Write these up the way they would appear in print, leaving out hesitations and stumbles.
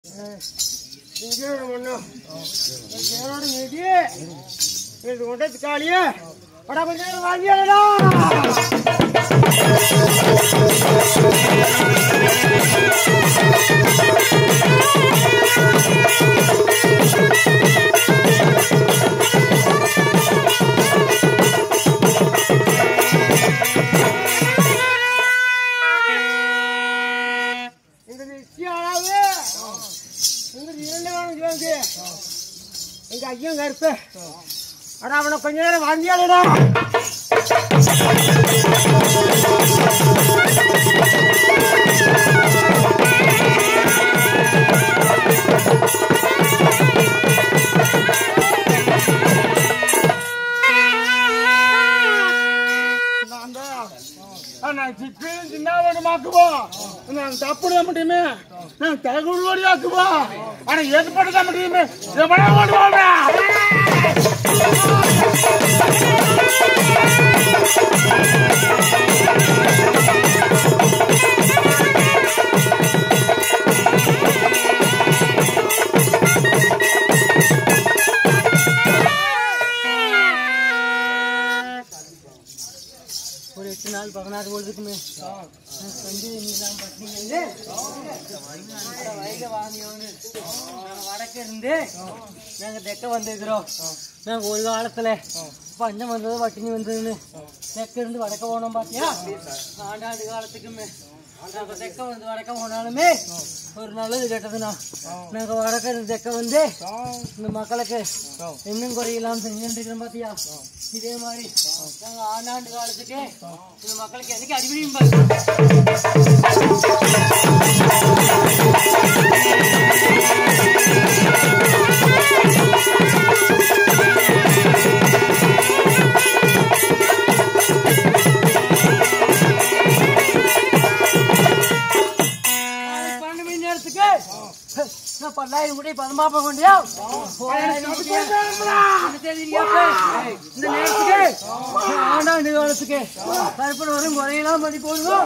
பஞ்சம் வந்தது வட்டினி வந்ததுன்னு தெக்க இருந்து வடக்க போனோம் பாத்தியா ஆண்டாண்டு காலத்துக்குமே நாங்க தெக்க வந்து வடக்க போனாலுமே ஒரு நல்லது கேட்டதுன்னா நாங்க வடக்க இருந்து தெக்க வந்து இந்த மக்களுக்கு இன்னும் குறையெல்லாம் செஞ்சுட்டு இருக்கிறோம் பாத்தியா இதே மாதிரி நாங்க ஆண்டாண்டு காலத்துக்கு இந்த மக்களுக்கு என்னைக்கு அடிபடியும் பல்லாயிரம் கூட பதமாப்ப கொண்டியா இந்த நேரத்துக்கு ஆண்டாண்டு காலத்துக்கு கருப்பன் வரும் குறையெல்லாம் பண்ணி போடுவோம்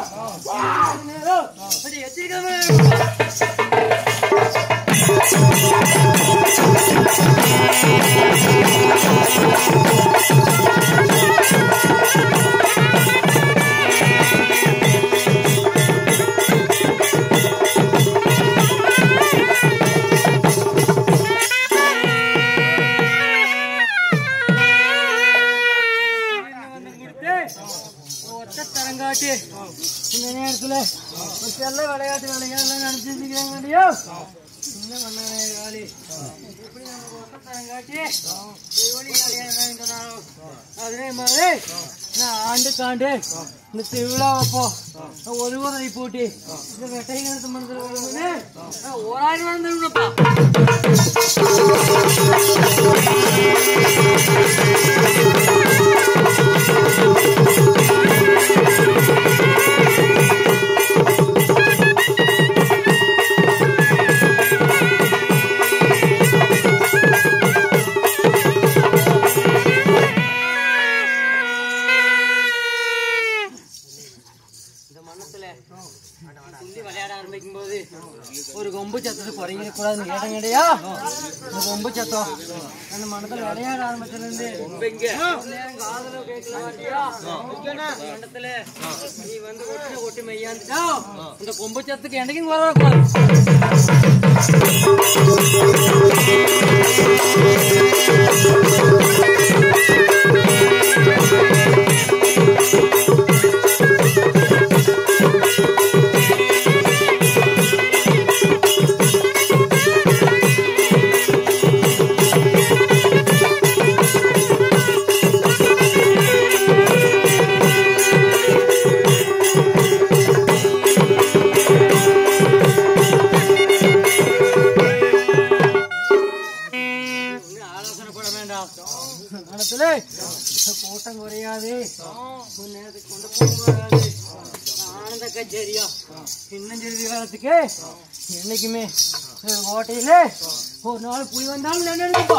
இந்த நேரத்துல செல்ல விளையாட்டு விளையாடலாம் நினைச்சிருக்கீங்க என்ன பண்ணாலே எப்படி நம்ம ஒத்தத்தரம் காட்டி அதே மாதிரி நான் ஆண்டுக்காண்டு இந்த திருவிழாவப்போ ஒரு உதவி போட்டி இந்த வெட்டையங்கனத்து மனதில் ஓராயிரம் வந்துருப்பா ஒரு கொம்பு சத்தத்தை குறைய கூடாதுன்னு கேட்டேன் கிடையா இந்த கொம்பு சத்தம் அந்த மனத்துல விளையாட ஆரம்பிச்சிருந்து காதல கேட்கல நீ வந்து ஒட்டி மையாந்துட்டா இந்த கொம்பு சத்துக்கு என்னைக்கும் வரக்கூடாது கூட்டம் குறையாது ஆனந்த கச்சேரியா இன்னும் சிறிது காலத்துக்கு என்னைக்குமே கோட்டையில ஒரு நாள் புலி வந்தாலும் நினைப்பா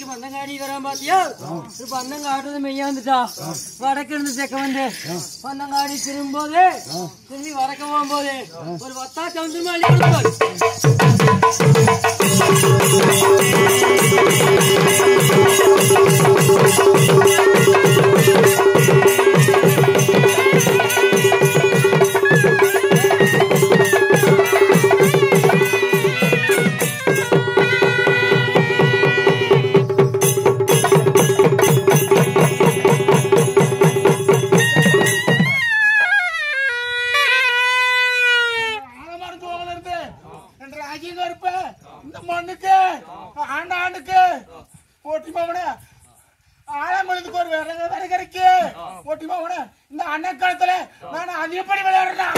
பந்தங்காடி வரான் பாத்தியா? பந்தங்காடுறது மெய்யா வந்துட்டா. வடக்கு இருந்து தெக்க வந்து பந்தங்காடி திரும்பும்போது திரும்பி வடக்க போகும்போது ஒரு வத்தா சவுந்தரமா அள்ளி கொடுப்பாரு. இந்த அன்னை காலத்துல நான் அதிகப்படி விளையாடுறேன்.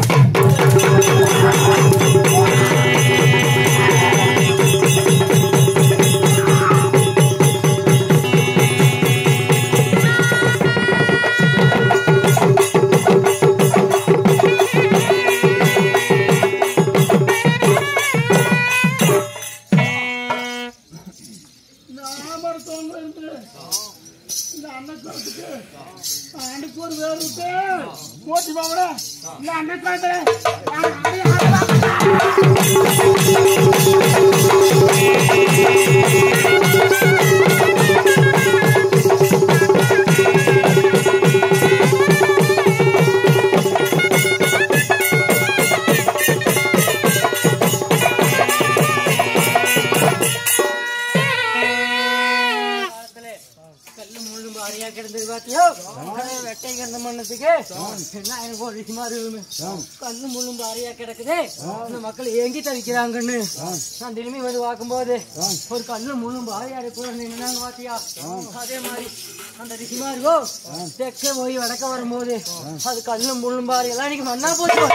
வெட்டையங்கிற மண்ணத்துக்கு என்ன எனக்கு ஒரு விஷயமா இருக்குமே, கல்லு முள்ளும் பாரியா கிடக்குது, இந்த மக்கள் ஏங்கி தவிக்கிறாங்கன்னு நான் திரும்பி வந்து பார்க்கும்போது ஒரு கல்லு முள்ளும் பாரியா என்னன்னு பாத்தியா? அதே மாதிரி அந்த ரிஷிமா இருக்கோ தெற்க போய் வடக்க வரும்போது அது கல்லு முள்ளும் பாரி எல்லாம் இன்னைக்கு மண்ணா போச்சு.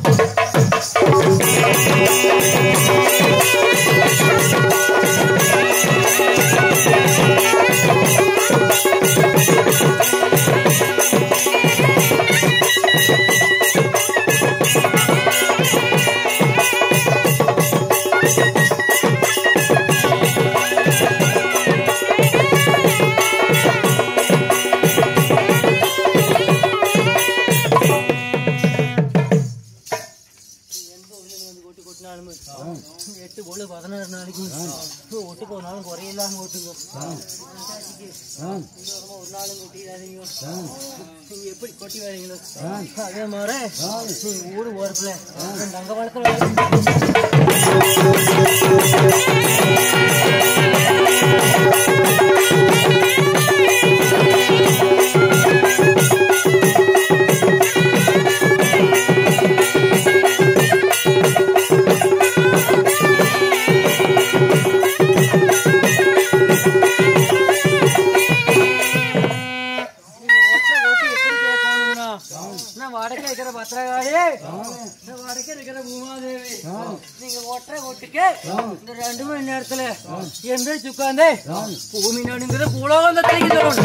எட்டு போல 16 நாளைக்கு ஒட்டு போனாலும் குறையில்லாம ஓட்டுங்க. ஒரு நாளும் கொட்டிடாதீங்க. நீங்க எப்படி கொட்டி வரீங்களோ அதே மாதிரி ஊடு ஓரத்துல தங்க வளத்துல வடக்கே இருக்கிற பத்திரகாளி, வடக்கே இருக்கிற பூமாதேவி, நீங்க ஒற்றை ஒட்டுக்கு இந்த 2 மணி நேரத்துல எந்திரிச்சு உட்காந்து பூமி நடுங்கிற பூலோகத்தை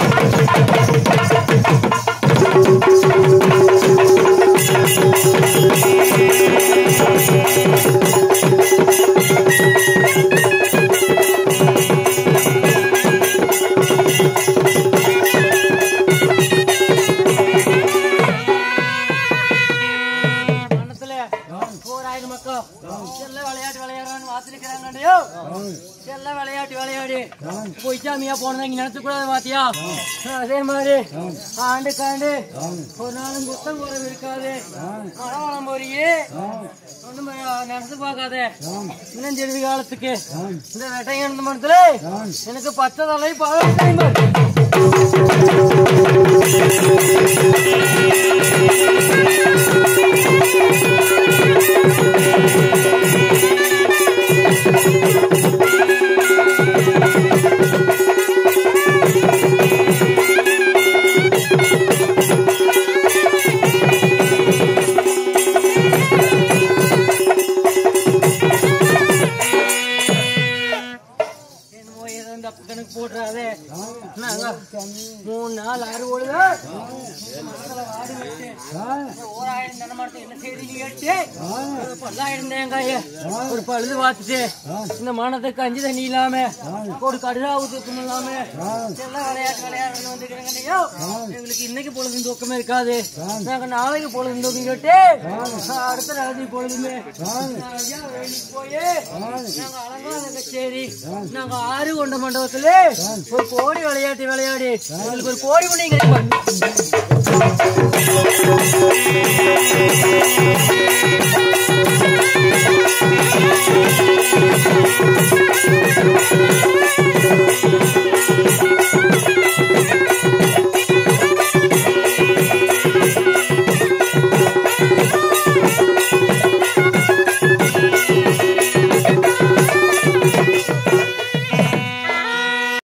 விளையாடி பொய்ச்சாமியா போனதா இங்க நினைச்சு கூடாது பாத்தியா? அதே மாதிரி ஆண்டுக்காண்டு ஒரு நாளும் புத்தம் குறைவு இருக்காது. மழவளம் போறியே ஒண்ணும் நினைச்சு பார்க்காத. இன்னும் தெரிவி காலத்துக்கு இந்த வெட்டையன் மரத்துல எனக்கு 10 தலை பாவம். போடுறாதே 3 நாள் 6 பொழுது வாடி வச்சு 1000 தன மாட்டேன் என்ன செய்தி கேட்டு பல்லாயிரம் தேங்காய ஒரு பழுது பார்த்துட்டு இந்த மனத்துக்கு கஞ்சி தண்ணி இல்லாம ஒரு கடுதா ஊத்துக்கும் இல்லாம எல்லாம் விளையாட்டு வந்துக்கிறேங்கய்யோ எங்களுக்கு இன்னைக்கு பொழுது தூக்கமே இருக்காது நாங்க நாளைக்கு பொழுது தூக்கம் கேட்டு அடுத்த ராஜி பொழுதுமே போய் நாங்க அலங்கார கச்சேரி நாங்க 6 கொண்ட மண்டபத்துல ஒரு கோடி விளையாட்டு விளையாடி எங்களுக்கு ஒரு கோடி மணி கிடைக்கும்.